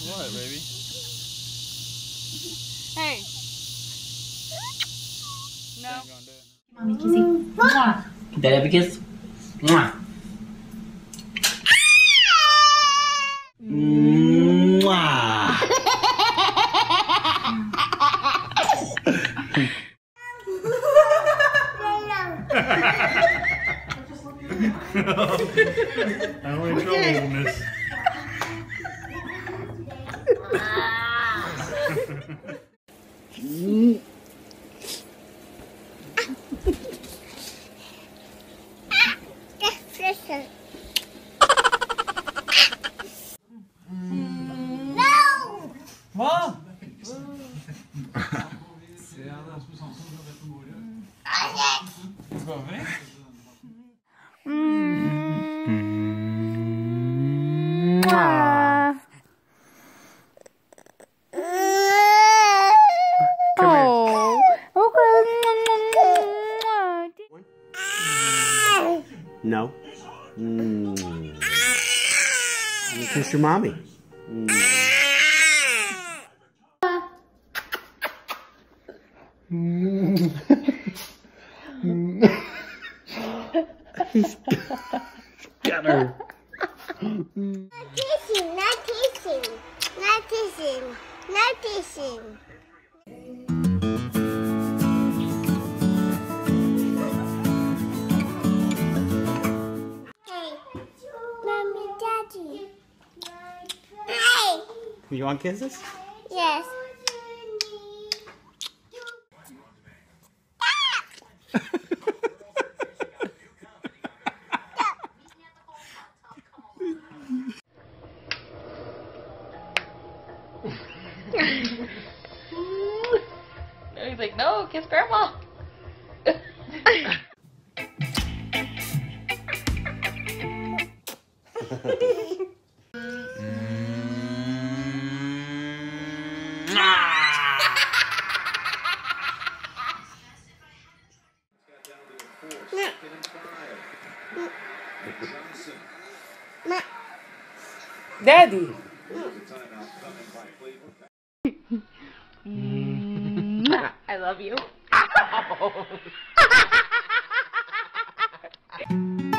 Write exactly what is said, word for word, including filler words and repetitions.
What, baby? Hey. No. Mommy kissy. Mwah. Daddy have a kiss. Mwah. Mwah. I'm in trouble in this. Hva? Går vi? Oh, okay. No. Mm. You kiss your mommy. Mm. Got her. Not kissing, not kissing, not kissing, not kissing. Hey, mommy, daddy. Hey. You want kisses? Yes. He's like, no, kiss grandma. Daddy. I love you.